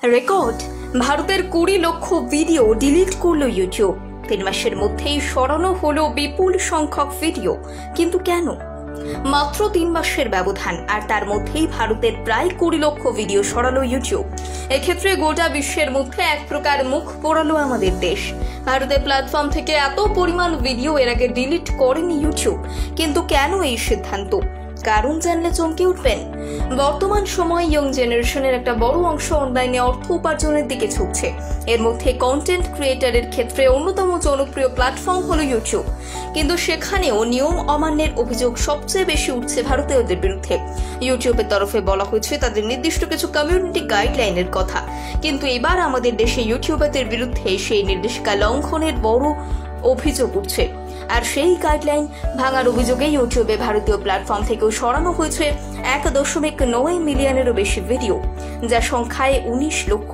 Record, ভারতের 20 লক্ষ video delete করলো ইউটিউব। 3 মাসের মধ্যেই সরানো হলো বিপুল সংখ্যক ভিডিও। কিন্তু কেন? মাত্র 3 মাসের ব্যবধান, আর তার মধ্যেই ভারতের প্রায় 20 লক্ষ ভিডিও সরালো ইউটিউব। এক্ষেত্রে গোটা বিশ্বের মধ্যে এক প্রকার মুখ পোড়ালো আমাদের দেশ। ভারতের প্ল্যাটফর্ম থেকে এত পরিমাণ ভিডিও এর আগে ডিলিট করেনি ইউটিউব। কিন্তু কেন এই সিদ্ধান্ত? কারণ জানলে চমকে উঠবেন। বর্তমান সময়ে ইয়ং জেনারেশনের একটা বড় অংশ অনলাইনে অর্থ উপার্জনের দিকে ঝুঁকছে। এর মধ্যে কন্টেন্ট ক্রিয়েটরের ক্ষেত্রে অন্যতম জনপ্রিয় প্ল্যাটফর্ম হলো ইউটিউব। কিন্তু সেখানেও নিয়ম অমান্যের অভিযোগ সবচেয়ে বেশি উঠছে ভারতীয়দের বিরুদ্ধে। ইউটিউবের তরফে বলা হয়েছে তাদের নির্দিষ্ট কিছু কমিউনিটি গাইডলাইনের কথা, কিন্তু এবার আমাদের দেশে ইউটিউবারদের বিরুদ্ধে সেই নির্দেশিকা লঙ্ঘনের বড় অভিযোগ উঠছে। আর সেই গাইডলাইন ভাঙার অভিযোগে ইউটিউবে ভারতীয় প্ল্যাটফর্ম থেকেও সরানো হয়েছে 1.9 মিলিয়নেরও বেশি ভিডিও, যা সংখ্যায় 19 লক্ষ।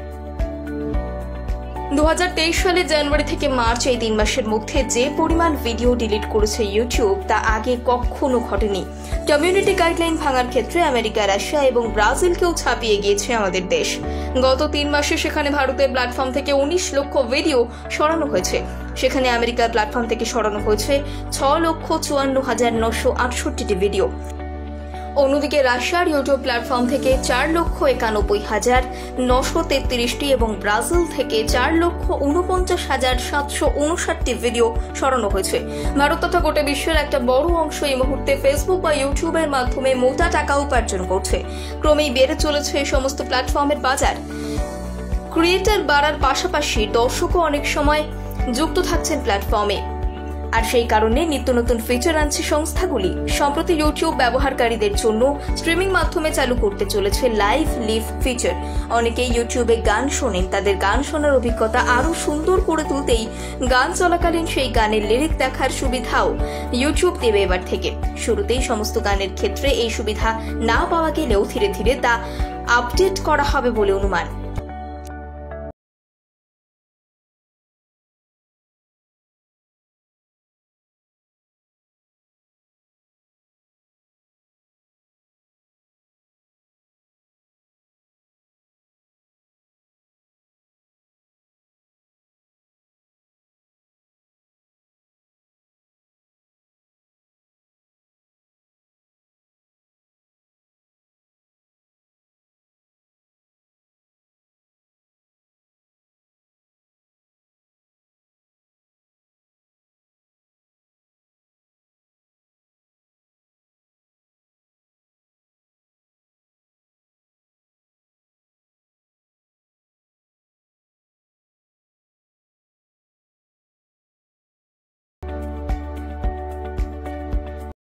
2023 সালের জানুয়ারি থেকে মার্চ এই 3 মাসের মধ্যে যে পরিমাণ ভিডিও ডিলিট করেছে ইউটিউব তা আগে কখনো ঘটেনি। কমিউনিটি গাইডলাইন ভাঙার ক্ষেত্রে আমেরিকা, রাশিয়া এবং ব্রাজিলকেও ছাপিয়ে গিয়েছে আমাদের দেশ। গত 3 মাসে সেখানে ভারতের প্ল্যাটফর্ম থেকে 19 লক্ষ ভিডিও সরানো হয়েছে। সেখানে আমেরিকার প্ল্যাটফর্ম থেকে সরানো হয়েছে 6,54,968টি ভিডিও। অন্যদিকে রাশিয়ার ইউটিউব প্ল্যাটফর্ম থেকে 4,91,933টি এবং ব্রাজিল থেকে 4,49,759টি ভিডিও সরানো হয়েছে। ভারত তথা গোটা বিশ্বের একটা বড় অংশ এই মুহূর্তে ফেসবুক বা ইউটিউবের মাধ্যমে মোটা টাকা উপার্জন করছে। ক্রমেই বেড়ে চলেছে এই সমস্ত প্ল্যাটফর্মের বাজার। ক্রিয়েটর বাড়ার পাশাপাশি দর্শকও অনেক সময় যুক্ত থাকছেন প্ল্যাটফর্মে, আর সেই কারণে নিত্য নতুন ফিচার আনছে সংস্থাগুলি। সম্প্রতি ইউটিউব ব্যবহারকারীদের জন্য স্ট্রিমিং মাধ্যমে চালু করতে চলেছে লাইভ লিভ ফিচার। অনেকেই ইউটিউবে গান শোনেন, তাদের গান শোনার অভিজ্ঞতা আরো সুন্দর করে তুলতেই গান চলাকালীন সেই গানের লিরিক দেখার সুবিধাও ইউটিউব দেবে এবার থেকে। শুরুতেই সমস্ত গানের ক্ষেত্রে এই সুবিধা না পাওয়া গেলেও ধীরে ধীরে তা আপডেট করা হবে বলে অনুমান।